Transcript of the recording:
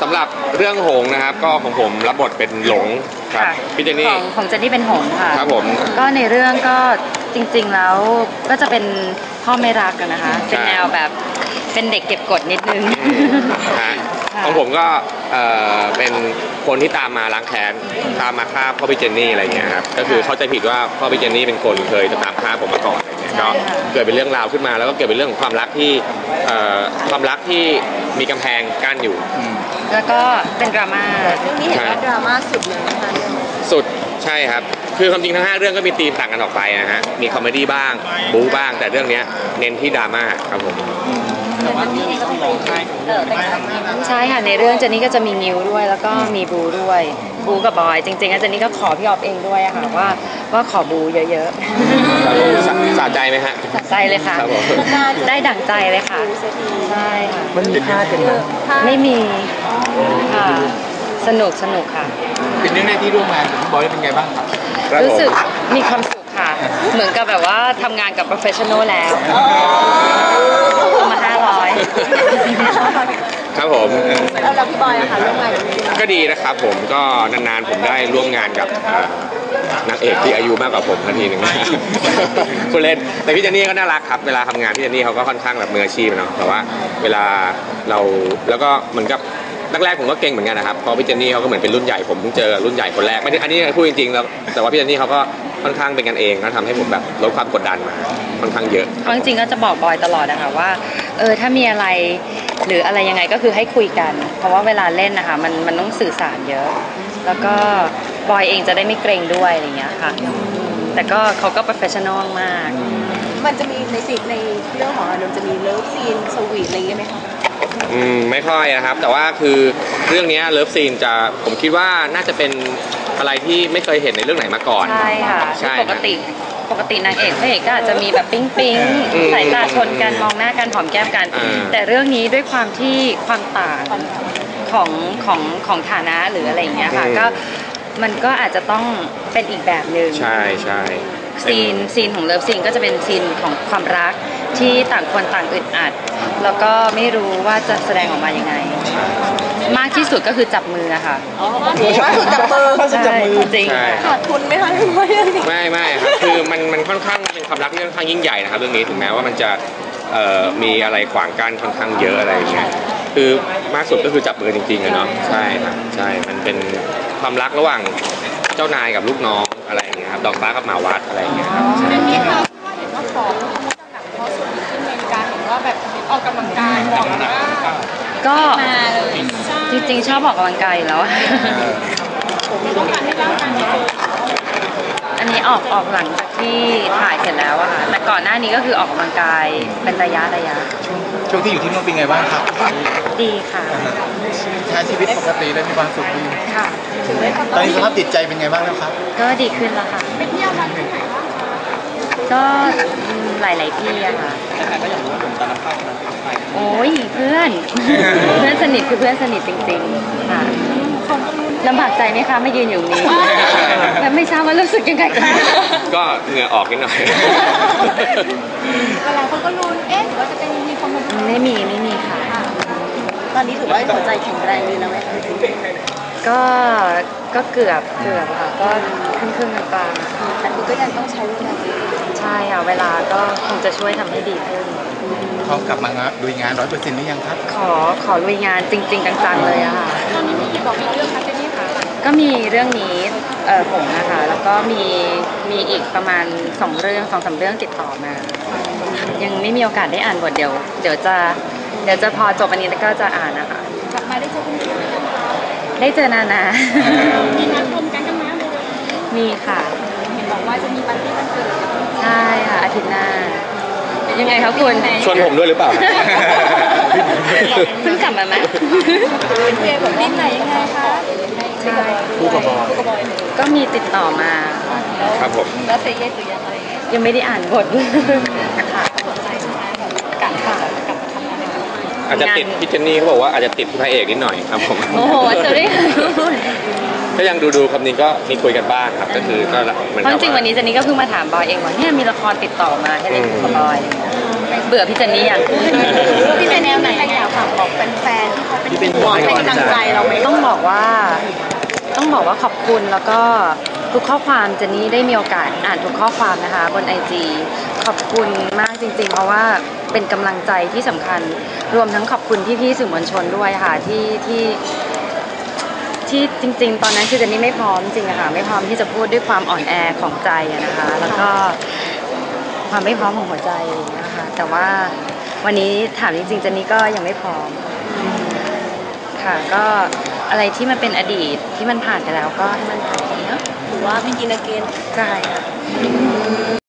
สำหรับเรื่องหงนะครับก็ของผมรับบทเป็นหลงครับพี่เจนนี่ของเจนนี่เป็นหงค่ะครับผมก็ในเรื่องก็จริงๆแล้วก็จะเป็นพ่อไม่รักกันนะคะเป็นแนวแบบเป็นเด็กเก็บกดนิดนึงของผมก็เป็นคนที่ตามมาล้างแค้นตามมาฆ่าพ่อพี่เจนนี่อะไรเงี้ยครับก็คือเข้าใจผิดว่าพ่อพี่เจนนี่เป็นคนเคยจะตามฆ่าผมมาก่อนอะไรเงี้ยก็เกิดเป็นเรื่องราวขึ้นมาแล้วก็เกิดเป็นเรื่องของความรักที่มีกำแพงกั้นอยู่แล้วก็เป็นดราม่าเรื่องนี้เห็นว่าดราม่าสุดเลยนะคะสุดใช่ครับคือความจริงทั้ง5เรื่องก็มีธีมต่างกันออกไปนะฮะมีคอมเมดี้บ้างบู๊บ้างแต่เรื่องนี้เน้นที่ดราม่าครับผมใช่ค่ะในเรื่องเจนนี่ก็จะมีงิ้วด้วยแล้วก็มีบูด้วยบูกับบอยจริงๆเจนนี่ก็ขอพี่ออฟเองด้วยอะค่ะว่าขอบูเยอะๆสะใจไหมฮะสะใจเลยค่ะได้ดั่งใจเลยค่ะใช่ค่ะมันมีค่ากันไหมไม่มีค่ะสนุกค่ะเป็นเรื่องแรกที่ร่วมงานกับพี่บอยเป็นไงบ้างครับรู้สึกมีความสุขค่ะเหมือนกับแบบว่าทำงานกับ professional แล้วเอามา500 ครับผมแล้วพี่บอยอะค่ะร่วมงานก็ดีนะครับผมก็นานๆผมได้ร่วมงานกับนักเอกที่อายุมากกว่าผมทันทีหนึ่งคุณเล่นแต่พี่เจนนี่ก็น่ารักครับเวลาทำงานพี่เจนนี่เขาก็ค่อนข้างแบบมืออาชีพเนาะแต่ว่าเวลาเราแล้วก็เหมือนกับแรกๆผมก็เก่งเหมือนกันนะครับเพราะพี่เจนนี่เขาก็เหมือนเป็นรุ่นใหญ่ผมเพิ่งเจอรุ่นใหญ่คนแรกไม่ได้อันนี้พูดจริงๆแล้วแต่ว่าพี่เจนนี่เขาก็ค่อนข้างเป็นกันเองก็ทำให้ผมแบบลดความกดดันมาค่อนข้างเยอะจริงๆก็จะบอกบอยตลอดนะคะว่าถ้ามีอะไรหรืออะไรยังไงก็คือให้คุยกันเพราะว่าเวลาเล่นนะคะมันต้องสื่อสารเยอะแล้วก็บอยเองจะได้ไม่เกรงด้วยอะไรอย่างเงี้ยค่ะแต่ก็เขาก็ professional มากมันจะมีในเรื่องของเราจะมีเลิฟซีนสวีทอะไรอย่างเงี้ยไหมคะไม่ค่อยนะครับแต่ว่าคือเรื่องนี้เลิฟซีนจะผมคิดว่าน่าจะเป็นอะไรที่ไม่เคยเห็นในเรื่องไหนมาก่อนใช่ค่ะใช่ปกตินางเอกพระเอกก็อาจจะมีแบบปิ๊งสายตาชนกันมองหน้ากันหอมแก้มกันแต่เรื่องนี้ด้วยความที่ความต่างของฐานะหรืออะไรอย่างเงี้ยค่ะก็มันก็อาจจะต้องเป็นอีกแบบหนึ่งใช่ซีนของเลิฟซีนก็จะเป็นซีนของความรักที่ต่างคนต่างอึดอัดแล้วก็ไม่รู้ว่าจะแสดงออกมายังไงมากที่สุดก็คือจับมือค่ะมากสุดจับมือจริงขาดทุนไหมคะไม่ครับคือมันค่อนข้างเป็นความรักที่ค่อนข้างยิ่งใหญ่นะครับเรื่องนี้ถึงแม้ว่ามันจะมีอะไรขวางกั้นค่อนข้างเยอะอะไรอย่างเงี้ยคือมากสุดก็คือจับมือจริงๆเนาะใช่ครับใช่มันเป็นความรักระหว่างเจ้านายกับลูกน้องอะไรอย่างเงี้ยครับดอกฟ้ากับหมาวัดอะไรอย่างเงี้ยครับเรื่องนี้ค่ะเห็นว่าของหนักเขาสุดขึ้นในการเห็นว่าแบบออกกำลังกายบอกว่าก็จริงๆชอบออกกำลังกายแล้วต้องการให้ร่างกายอันนี้ออกหลังจากที่ถ่ายเสร็จแล้วอะค่ะแต่ก่อนหน้านี้ก็คือออกกำลังกายเป็นระยะช่วงที่อยู่ที่นู่นเป็นไงบ้างครับดีค่ะใช้ชีวิตปกติได้มีความสุขดีค่ะตอนนี้สภาพจิตใจเป็นไงบ้างแล้วครับก็ดีขึ้นแล้วค่ะไปเที่ยวมาที่ไหนบ้างก็หลายที่อะค่ะโอ้ยเพื่อนสนิทคือเพื่อนสนิทจริงๆค่ะลำบากใจไหมคะไม่ยืนอยู่นี้แล้วไม่ทราบว่ารู้สึกยังไงคะก็เหงื่อออกนิดหน่อยเวลาคนก็ลุ้นหรือว่าจะเป็นมีคนมาดูไม่มีค่ะตอนนี้ถือว่าหัวใจแข็งแรงดีแล้วไหมคะก็เกือบค่ะก็ครึ่งกลางแต่คุณก็ยังต้องใช้เวลาใช่ค่ะเวลาก็คงจะช่วยทำให้ดีขึ้นพร้อมกลับมาลุยงาน 100% หรือยังครับขอลุยงานจริงๆจังๆเลยอะค่ะตอนนี้มีบอกเรื่องคะเจนนี่คะก็มีเรื่องนี้ผมนะคะแล้วก็มีอีกประมาณ2-3 เรื่องติดต่อมายังไม่มีโอกาสได้อ่านบทเดี๋ยวจะพอจบอันนี้แล้วก็จะอ่านนะคะกลับมาได้เจอคุณพ่อได้เจอนามีนัดรวมกันกันไหมมีค่ะเห็นบอกว่าจะมีปาร์ตี้วันเกิดใช่ค่ะอาทิตย์หน้ายังไงคะคุณชวนผมด้วยหรือเปล่าเพิ่งกลับมาไหมเรียนแบบดิ้นไหนยังไงคะใช่คู่กับบอยก็มีติดต่อมาครับผมแล้วเซเย่ตัวยังไม่ได้อ่านบทค่ะสนใจใช่ไหมการกลับมาทำงานอาจจะติดพี่เจนนี่เขาบอกว่าอาจจะติดพระเอกนิดหน่อยครับผมโอ้โหจะได้ก็ยังดูคำนี้ก็มีคุยกันบ้างครับก็คือก็เพราะจริงวันนี้เจนนี่ก็เพิ่งมาถามบอยเองว่าเนี่ยมีละครติดต่อมาให้เล่นกับบอยเบื่อพี่เจนนี่ยังพี่เจนนี่มีอะไรอยากฝากบอกแฟนๆที่เขาเป็นห่วงเป็นกำลังใจเราไหมต้องบอกว่าขอบคุณแล้วก็ทุกข้อความเจนนี่ได้มีโอกาสอ่านทุกข้อความนะคะบน IG ขอบคุณมากจริงๆเพราะว่าเป็นกำลังใจที่สำคัญรวมทั้งขอบคุณพี่ๆสื่อมวลชนด้วยค่ะที่จริงๆตอนนั้นคือเจนนี่ไม่พร้อมจริงอะค่ะไม่พร้อมที่จะพูดด้วยความอ่อนแอของใจอะนะคะแล้วก็ความไม่พร้อมของหัวใจอะไรอย่างเงี้ยค่ะแต่ว่าวันนี้ถามจริงๆเจนนี่ก็ยังไม่พร้อมค่ะก็อะไรที่มันเป็นอดีตที่มันผ่านไปแล้วก็ให้มันผ่านไปเนาะหรือว่าพี่กินเกนใช่ค่ะ